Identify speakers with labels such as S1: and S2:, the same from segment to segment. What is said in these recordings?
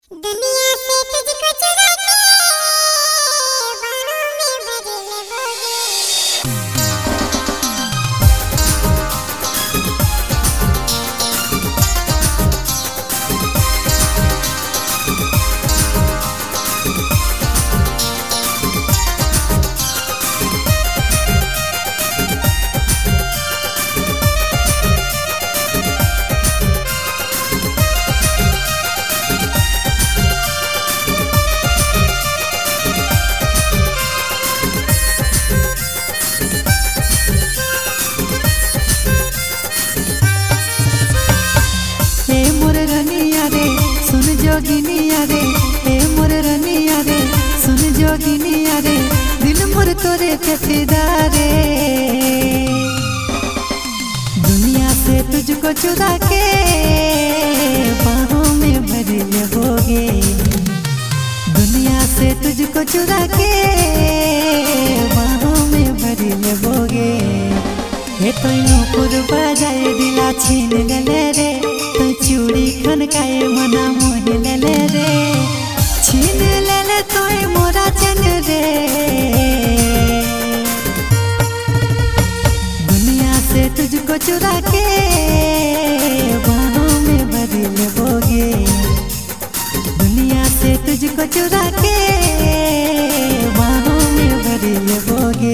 S1: दुनिया से तुझको चुरा के बाहों में भर लोगे।
S2: जोगिनिया रे ए मोर रनिया रे सुन जोगिनिया रे दिल मोर तोरे पे फिदा रे। दुनिया से तुझको चुरा के बाहों में भर लोगे। दुनिया से तुझको चुरा के बाहों में भर लोगे। हे तो यूं बजाए दिला छीन ले रे तो चूड़ी खनकाए मना मोह ले रे छीन ले तो मोरा चन रे। दुनिया से तुझको चुरा के बाहों में भर लोगे। दुनिया से तुझको चुरा के बाहों में भर लोगे।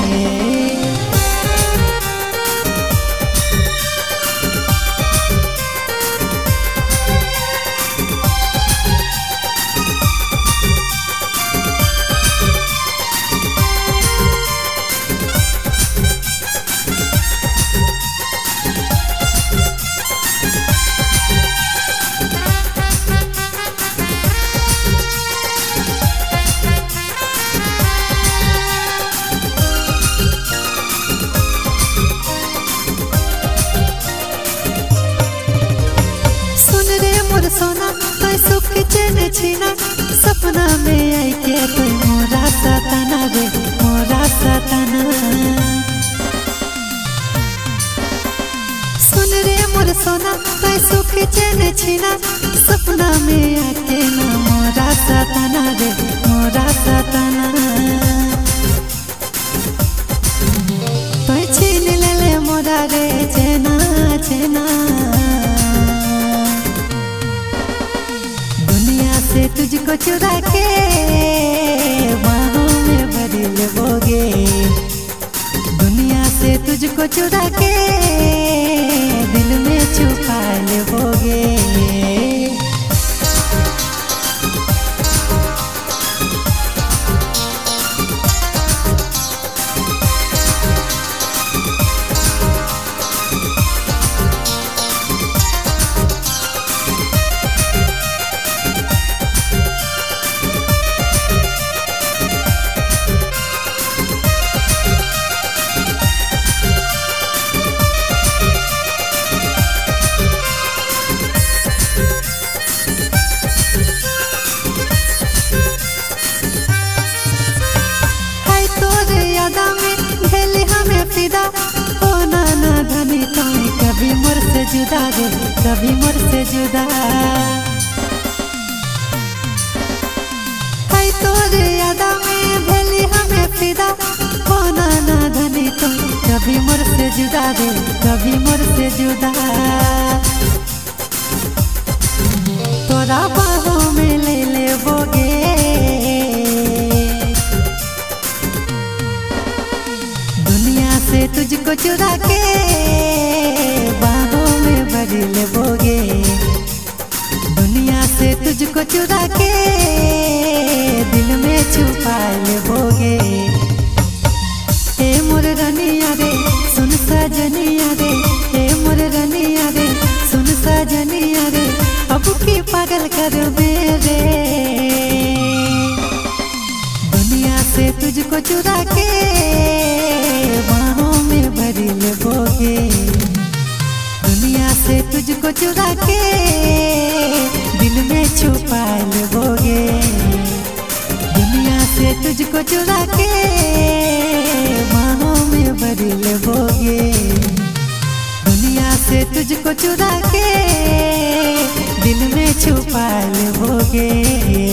S2: सोना तो सुख चैन छीना सपना में आई के तो मोरा सताना रे मोरा सताना। सुन रे मोर सोना तो सुख चैन छीना सपना में आके ना मोरा सताना रे मोरा सताना। तो छीन ले मोरा रे चैना चैना। तुझको चुरा के बाहों में भर लोगे। दुनिया से तुझको चुरा के दिल में छुपा लोगे। हो नाना धनी तो कभी मोर से जुदा रे कभी मोर से जुदा। है तोरे यादा में भेली हमें फिदा हो नाना धनी तो कभी मोर से जुदा रे कभी मोर से जुदा। तोरा बाहों में ले लेबोगे। तुझको चुरा के बाहों में भर लोगे। दुनिया से तुझको चुरा के दिल में छुपा लोगे। हे मोर रनिया रे सुन सजनिया रे हे मोर रनिया रे सुन सजनिया रे अब की पागल कर मेरे। दुनिया से तुझको चुरा के बाहों में भर लोगे। दुनिया से तुझको चुरा के दिल में छुपा लोगे। दुनिया से तुझको चुरा के बाहों में भर लोगे। दुनिया से तुझको चुरा के दिल में छुपा लोगे।